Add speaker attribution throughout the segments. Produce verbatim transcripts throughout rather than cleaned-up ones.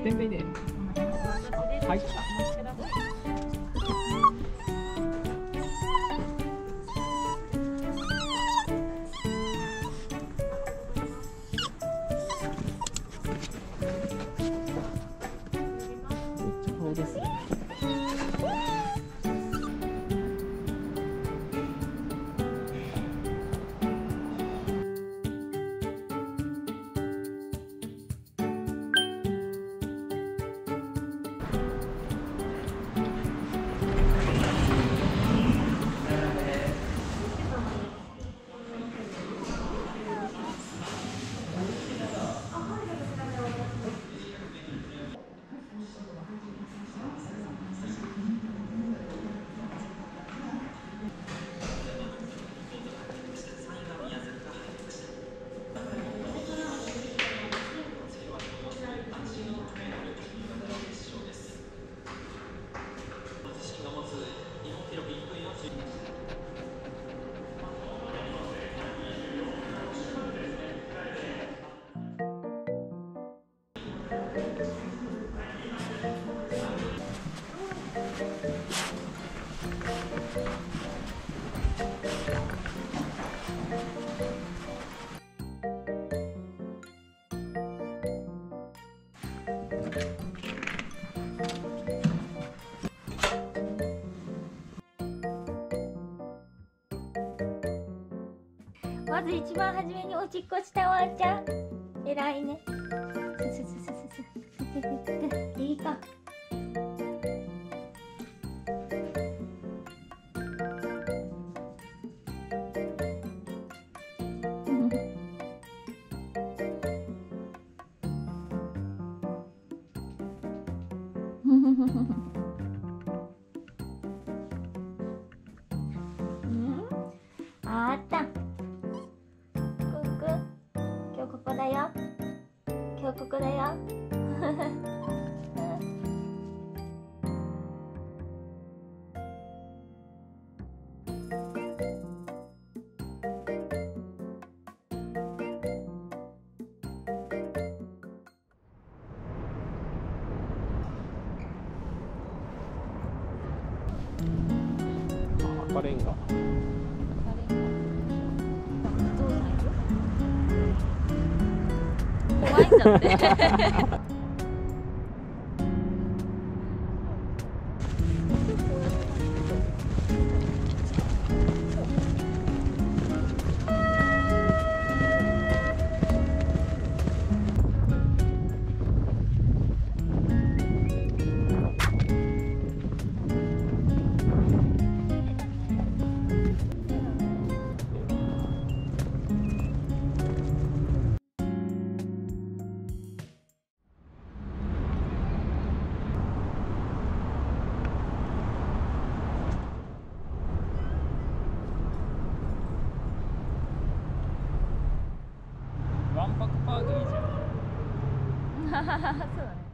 Speaker 1: 天秤で。はい。ですね。
Speaker 2: まず一番初めにおしっこしたワンちゃん、えらいね。すすすすすすいいか。あった。今日ここだよ。今日ここだよ。
Speaker 1: 赤レンガ。
Speaker 2: 怖いんだって。
Speaker 1: わんぱくパークいいじゃん。
Speaker 2: そうだね。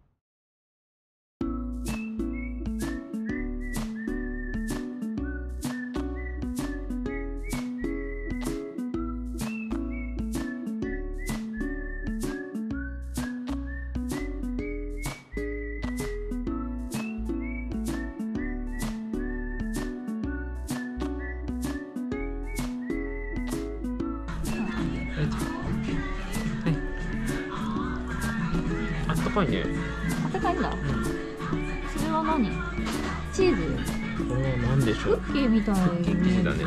Speaker 1: あったかいね。
Speaker 2: あったかいんだ。うん、それは何？チーズ？
Speaker 1: これは何でしょう。
Speaker 2: クッキーみたい。
Speaker 1: クッキー生地だね。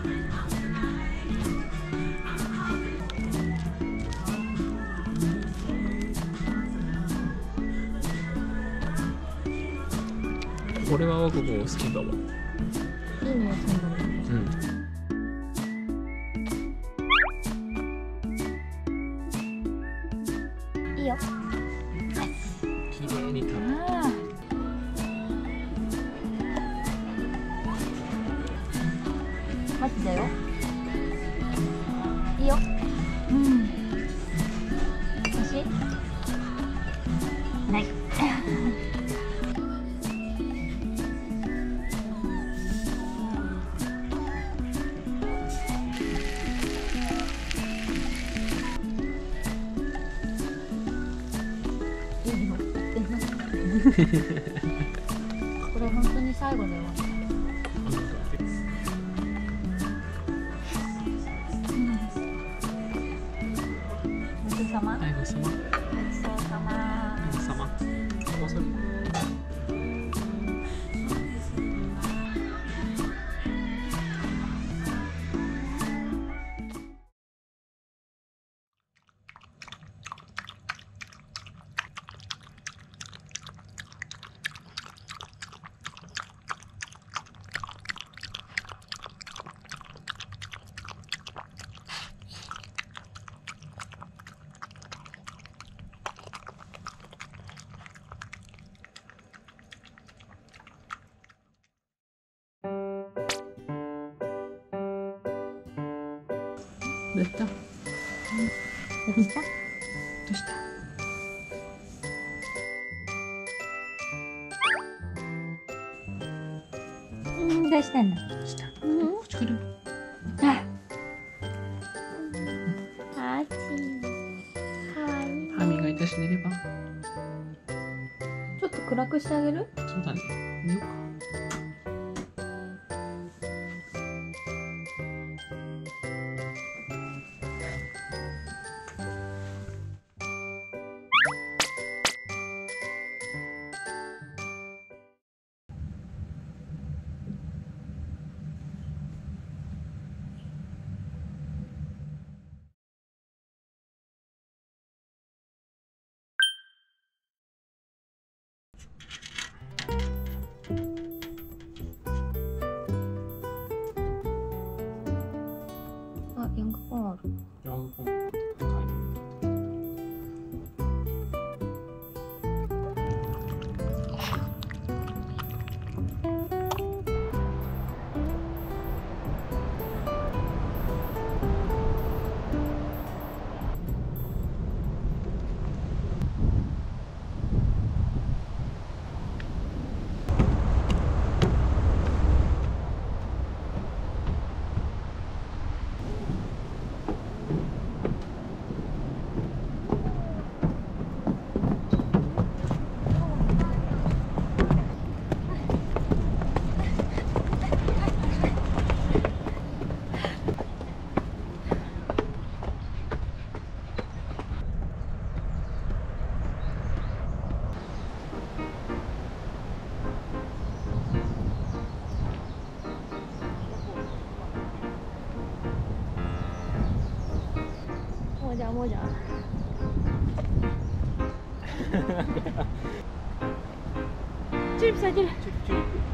Speaker 1: うん、これは僕も好きだわ。
Speaker 2: いいね、そんなの。うん。いいよ。
Speaker 1: 綺麗に食べる。
Speaker 2: マジだよ。いいよ。うん。おいしい？ない。いいよ。 これ本当に最後だよ。ごちそうさま。
Speaker 1: はい、ごちそうさま。
Speaker 2: ごちそうさま。
Speaker 1: ごちそうさま。わさび。どうした？ど
Speaker 2: どうした？
Speaker 1: うした？
Speaker 2: うん、どうしたの？
Speaker 1: どうした？
Speaker 2: うん。
Speaker 1: こっち来る？
Speaker 2: あ。あーちー。かわいい。
Speaker 1: 歯磨いたし寝れば？
Speaker 2: ちょっと暗くしてあげる？
Speaker 1: そうだね。寝ようか。
Speaker 2: あ、ヤングポンある。
Speaker 1: ヤングポン。
Speaker 2: もじゃもじゃ。チューリップ咲いてる。
Speaker 1: チューリップ。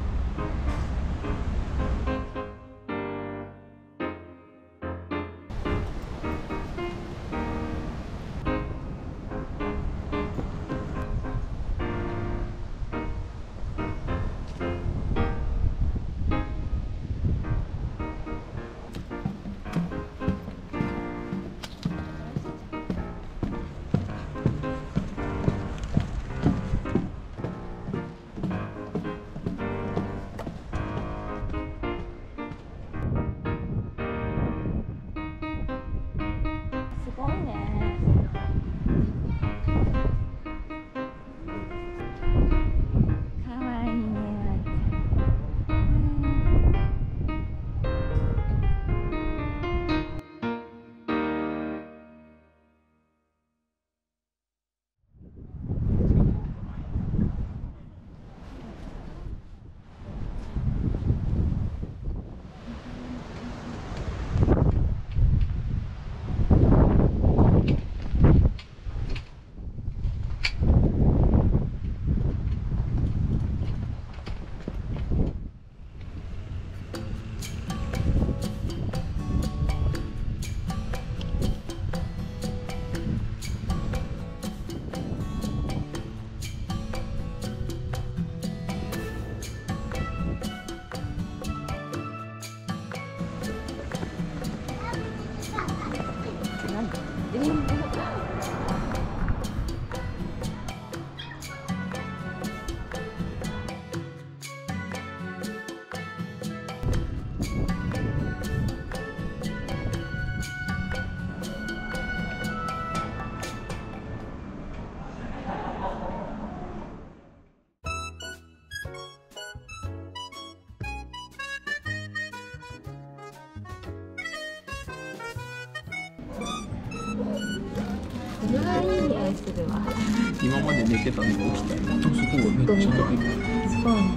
Speaker 2: わあ、いい匂いするわ。
Speaker 3: 今まで寝てたのが起きたよ。あそこがめっちゃ伸びる。
Speaker 2: すごいね。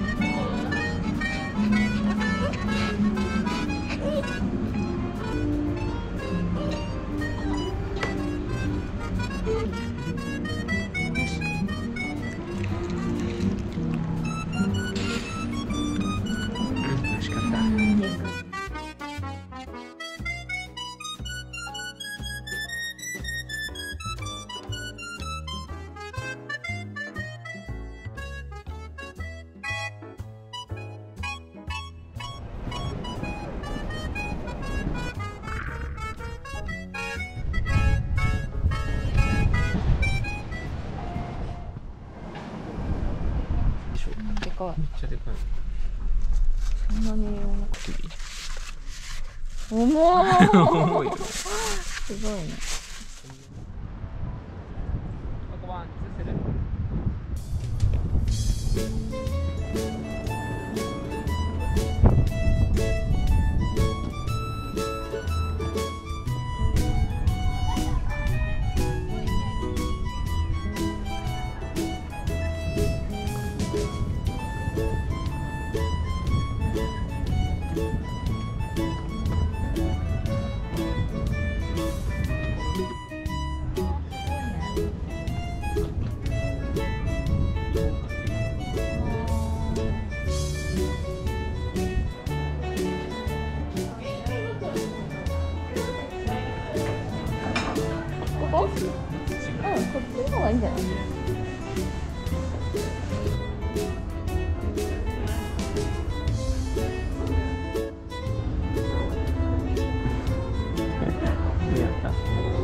Speaker 3: 美味しかった。
Speaker 2: でかい。
Speaker 3: めっちゃでかい。
Speaker 2: そんなに重い。重い。
Speaker 3: 重いよ。
Speaker 2: すごいね。ここ？うん、こっちの方がいいんじゃない？
Speaker 3: やった。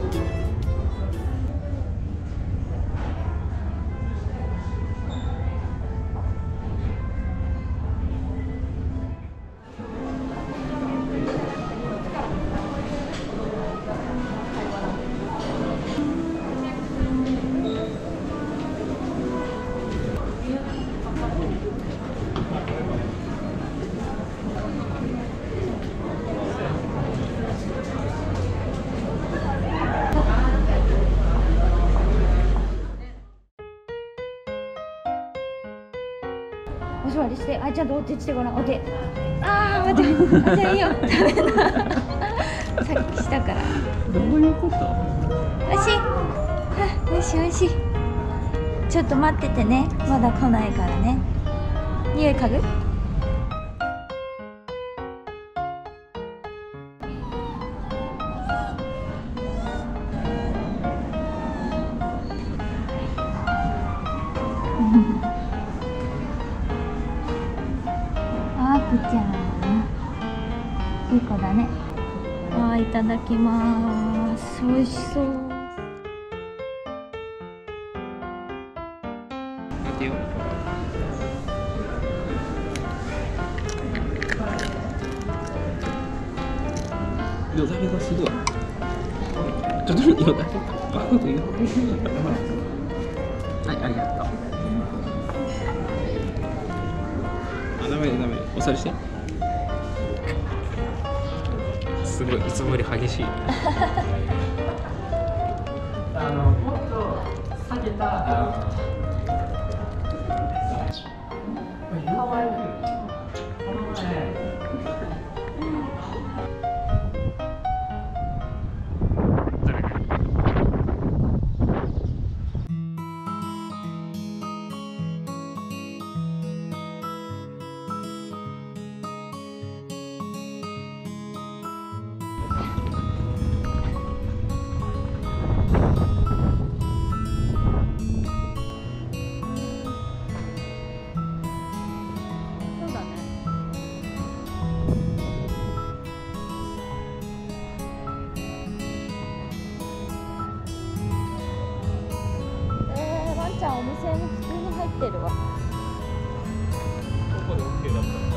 Speaker 2: お座りして、あ、ちゃんとお手してごらん、お手。ああ、待って、あ、じゃあいいよ、食べな。さっきしたから。
Speaker 3: どういうこと？
Speaker 2: おいしい。あ、おいしい、おいしい。ちょっと待っててね、まだ来ないからね。匂い嗅ぐ？あくちゃん、いい子だね。あー、いただきます。美味しそう。
Speaker 3: 見てよ。よだれがすごい。ちょっとよだれ。はい、ありがとう。あ、ダメダメ。お座りして。すごい、いつもより激しい。あの、もっと下げた。かわいい。
Speaker 2: お店に普通に入ってるわ。
Speaker 3: ここで OK だったら。